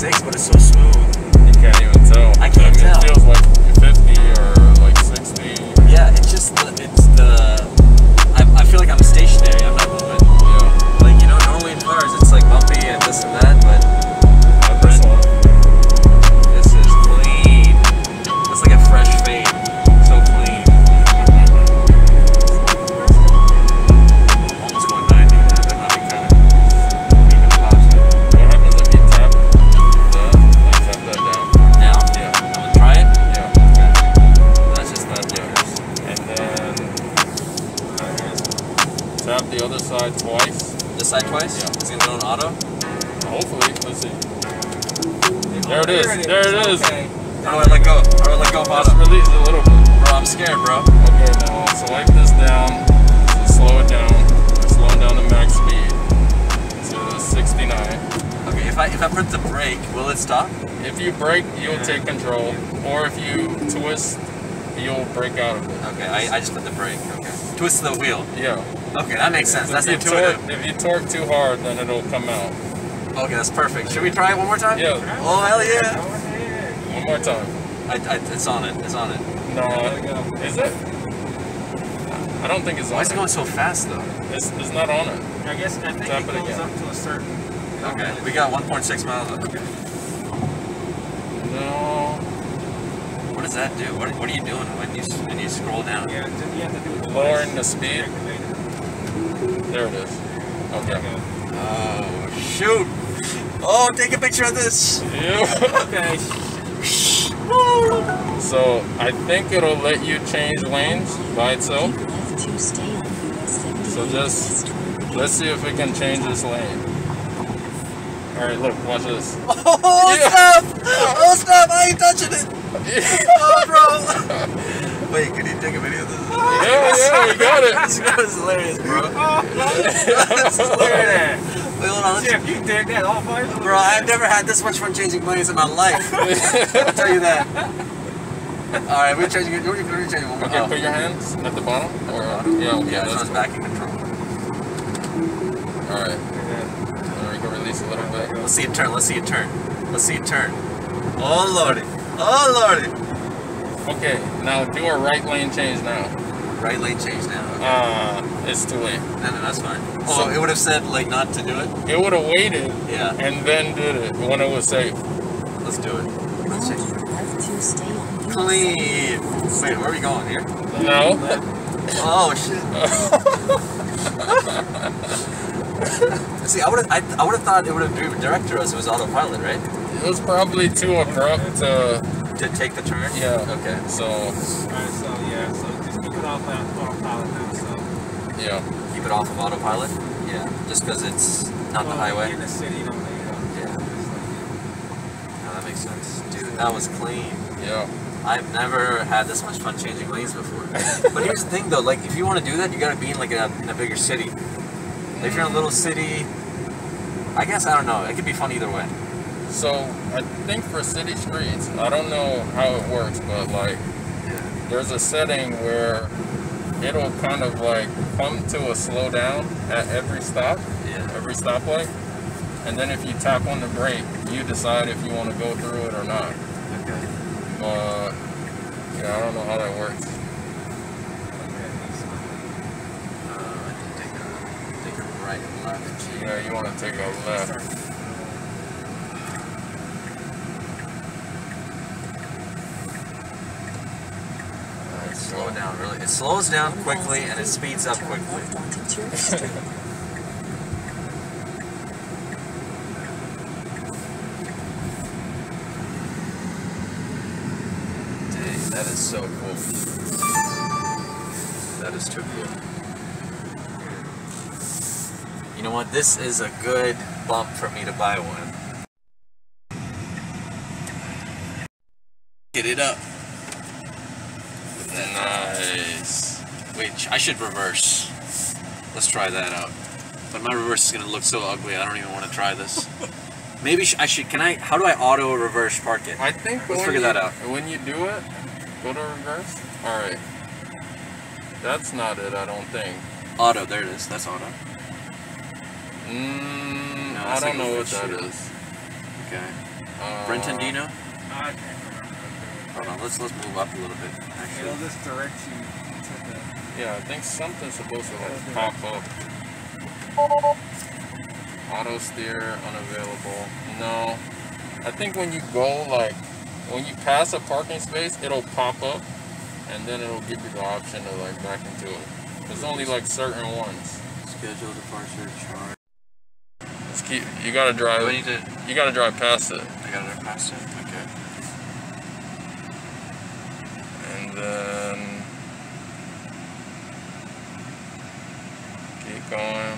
46, but it's so smooth. You can't even tell. I can't tell. It feels like 50 or like 60. Yeah, it's just I feel like I'm stationary. I'm not moving. Yeah. Like, you know, normally in cars it's like bumpy and this and that, but Not this one. this is clean. It's like a fresh fade. So clean. Almost going 90. That might be kind of even positive. What happens if you tap tap that down? Now? Yeah. I'm gonna try it. Yeah. That's just that difference. And then tap the other side twice. This side twice? Yeah. It's gonna go in auto? Hopefully. Let's see. There it is. There it is. Okay. How do I let go? How do I let go of Just auto? release it a little bit. Bro, I'm scared, bro. Okay, now swipe this down. Slow it down. Slow it down to max speed to 69. Okay, if I put the brake, will it stop? If you brake, you'll take control. Or if you twist, you'll break out of it. Okay, I just put the brake. Okay. Twist the wheel. Yeah. Okay, that makes sense. That's if you intuitive. if you torque too hard, then it'll come out. Okay, that's perfect. Should we try it one more time? Yeah. Oh, hell yeah. One more time. It's on it. It's on it. No, is it? I don't think it's on. Why is it going so fast, though? It's not on it. I think Tap it it goes again. up to a certain. Okay, we got 1.6 miles. Okay. No. What does that do? What are you doing when you scroll down? Yeah, you have to do it. Lowering the speed. There it is. Okay. Oh, shoot. Oh, take a picture of this. Yeah. Okay. So I think it'll let you change lanes by itself. So just let's see if it can change this lane. All right, look, watch this. Oh, Yeah. snap! Oh, snap! I ain't touching it. Oh, bro. Wait, can you take a video of this? Yeah, you got it. This is hilarious, bro. This is hilarious. Wait, hold on. Jeff, you did that all by yourself. Bro, I've never had this much fun changing lanes in my life. I'll tell you that. Alright, we're changing it. We're changing one more. Okay, put your hands at the bottom. Or, yeah, okay, Yeah, this one's that's back in control. all right. And we can release a little bit. Let's see it turn. Let's see it turn. Let's see it turn. Oh, lordy. Oh, lordy. Okay, now do a right lane change now. Right lane change now. Okay. It's too late. No, that's fine. Oh, it would have said, like, not to do it? It would have waited Yeah. and then did it when it was safe. Let's do it. Let's change it. Clean. Wait, where are we going? Here? No. Oh, shit. See, I would have thought it would have directed to us. It was autopilot, right? It was probably too abrupt to. To take the turn? Yeah. Okay. So. Alright, so yeah, so just keep it off autopilot now. So. Yeah. Keep it off of autopilot? Yeah. Just because it's not the highway? In the city, you don't need Yeah. No, that makes sense. Dude, that was clean. Yeah. I've never had this much fun changing lanes before. But here's the thing though, like if you want to do that, you gotta be in like in a bigger city. Like, if you're in a little city, I guess, I don't know, it could be fun either way. So I think for city streets, I don't know how it works, but like there's a setting where it'll kind of like come to a slow down at every stop, every stoplight, and then if you tap on the brake, you decide if you want to go through it or not. Okay. Yeah, I don't know how that works. I can take a right and left. Yeah, you want to take a left. Slow it down, really. It slows down quickly and it speeds up quickly. Dang, that is so cool. That is too cool. You know what? This is a good bump for me to buy one. Get it up. Nice. Wait, I should reverse. Let's try that out. But my reverse is gonna look so ugly. I don't even want to try this. Maybe I should. Can I? How do I auto reverse park it? I think Let's figure that out. When you do it, go to reverse. All right. That's not it, I don't think. Auto. There it is. That's auto. I that's don't like know a what that shoot. is. Okay. Brenton, do you know? I can't remember. Hold on, let's move up a little bit. It'll Actually, just direct you to the. Yeah, I think something's supposed to like pop up. Auto steer unavailable. No. I think when you go like when you pass a parking space, it'll pop up and then it'll give you the option to like back into it. There's only like certain ones. schedule departure charge. Let's keep you gotta drive Do I need to? you gotta drive past it. I gotta drive past it. Okay. And then keep going.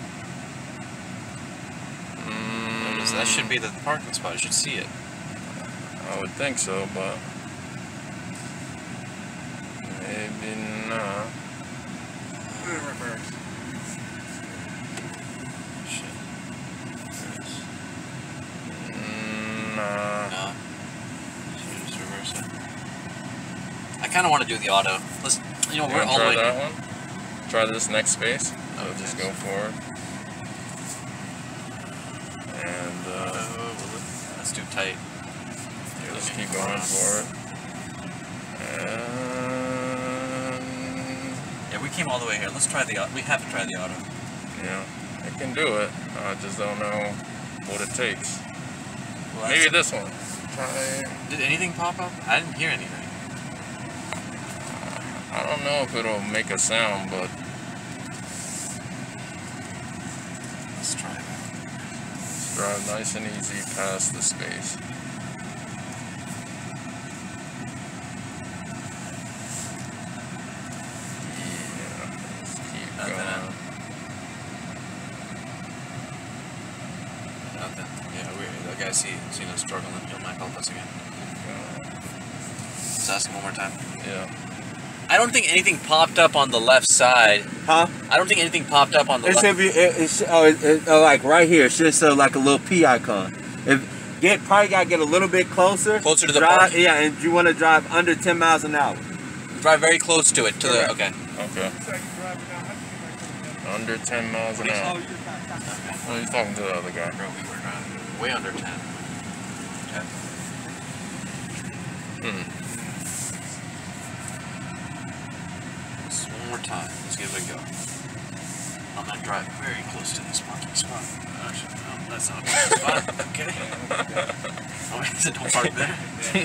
That should be the parking spot. I should see it. I would think so, but maybe not. Reverse. Shit. Nah. No. Should just reverse it. I kind of want to do the auto. Let's. You know, You we're wanna all the try way. that one? Try this next space. So Okay. just go forward. And That's too tight. Here, just let me keep going cross. forward. And Yeah, we came all the way here. Let's try the. We have to try the auto. yeah, it can do it. I just don't know what it takes. Well, Maybe this one. Try. Did anything pop up? I didn't hear anything. I don't know if it'll make a sound, but Let's try that. drive nice and easy past the space. Yeah, let's keep Nothing, going. Nothing. Yeah, that guy seen us struggling. He might help us again. Let's ask him one more time. Yeah. I don't think anything popped up on the left side. Huh? I don't think anything popped up on the It left. should be. It's like right here. It's just like a little P icon. If probably gotta get a little bit closer. Closer to the drive, park? yeah, and you want to drive under 10 miles an hour. Drive very close to it. To the okay. Okay. Under 10 miles an hour. Oh, he's talking to the other guy. Bro, we were driving way under 10. Just one more time. Let's give it a go. I'm gonna drive very close to this parking spot. Actually, no, that's not a parking spot. Okay. Oh, wait, so don't park there.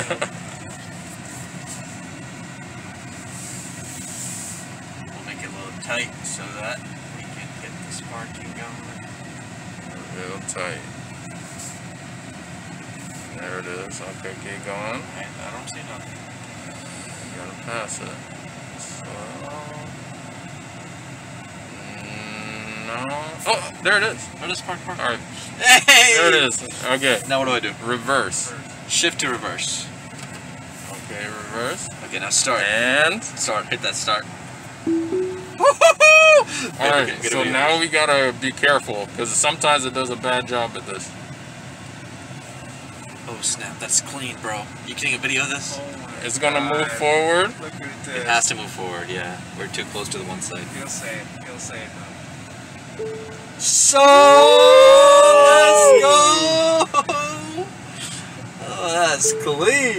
We'll make it a little tight so that we can get this parking going. Real tight. There it is. Okay, keep going. Okay, I don't see nothing. You gotta pass it. So, no. Oh, there it is. Oh, just park. All right, Hey! there it is. Okay, Now what do? reverse. Shift to reverse. Okay, reverse. Okay, now start. And Start. Hit that start. all right. So now we gotta be careful because sometimes it does a bad job at this. Oh snap! That's clean, bro. You getting a video of this? It's gonna move forward. Look at It this. has to move forward. Yeah, we're too close to the one side. He'll say it. He'll say it though. So let's go. Oh, that's clean,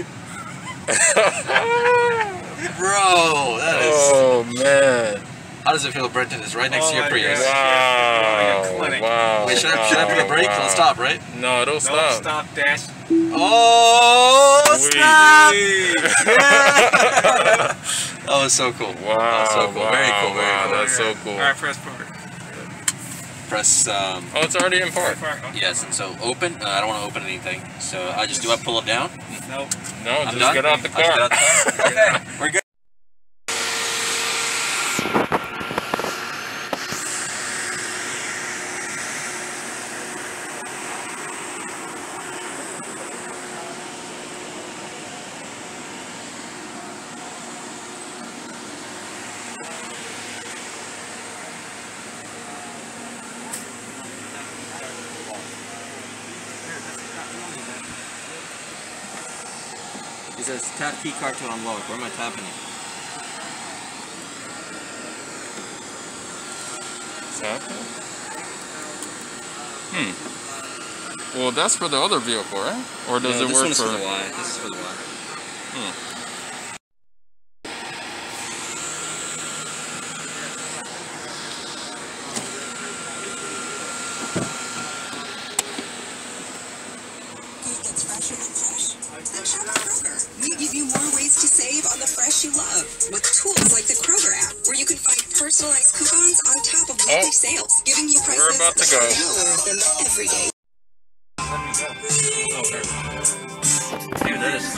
bro. That is. Oh man! How does it feel? Brenton is right next to your my Prius. God. Wow! Clinic. Wow! Wait, should I put a brake? wow. It'll stop, right? No, it'll Don't stop. stop, Dash. Oh Sweet. snap! That was so cool. Wow! That was so cool. Very wow, cool. Very wow, cool. That's so cool. All right, press forward. Press. Oh, it's already in park. Yes, and so open. I don't want to open anything. So do I pull it down? Nope. No, I'm just done? get out the I'll just get out car. the car? Okay, we're good. It says tap key card to unlock. Where am I tapping it? What's happening? Well, that's for the other vehicle, right? Or does it this work one is for? for the Y. This is for the Y. Gets fresher than fresh. Then shop at Kroger. We give you more ways to save on the fresh you love with tools like the Kroger app, where you can find personalized coupons on top of weekly sales, giving you prices We're about to go. lower than the everyday. Let me go. Okay. Dude, that is